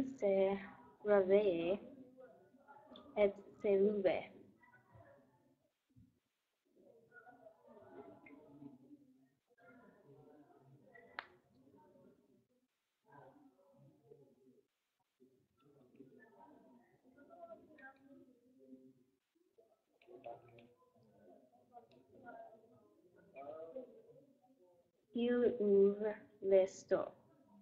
Il s'est réveillé et s'est levé. Il ouvre les stores.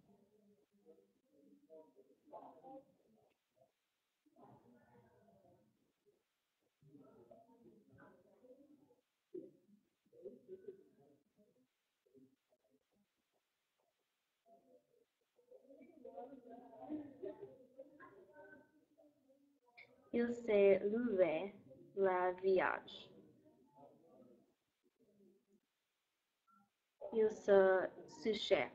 Il s'est levé le village. Il se couchait.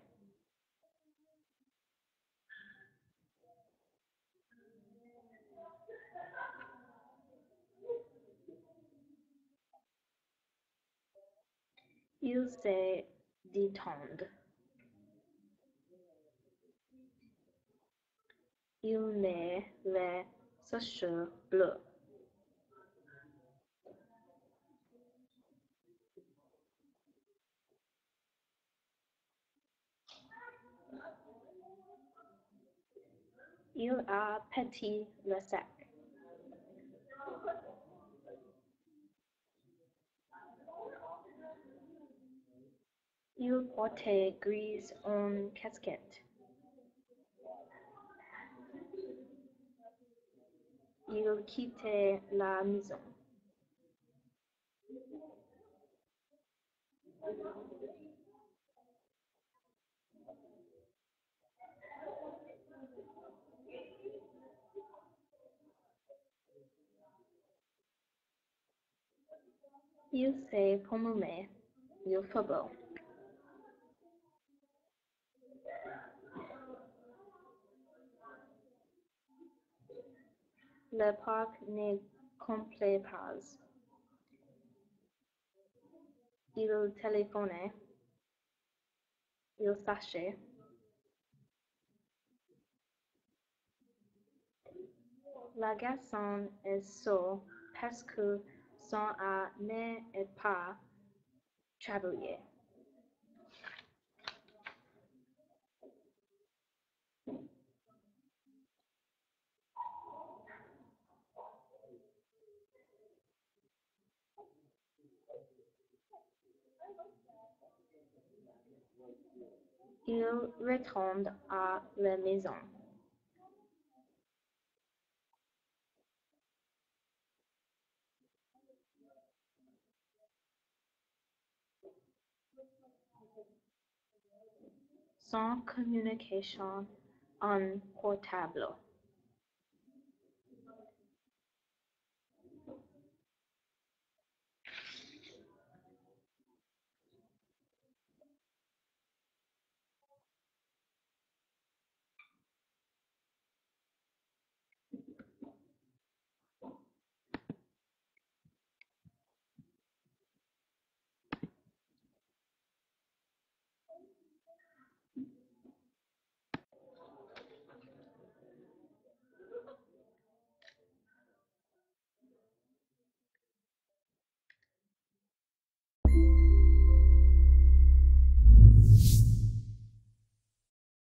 Il s'est détendu. Il met les chaussures bleues. Il a pété le sac. Il portait gris en casquette. Il quittait la maison. Il s'est promené. Il fait beau. Le parc ne complète pas. Il téléphonait. Il sachait. La garçon est sot parce que son âme n'est pas travaillé. Il retourne à la maison. Sans communication en portable.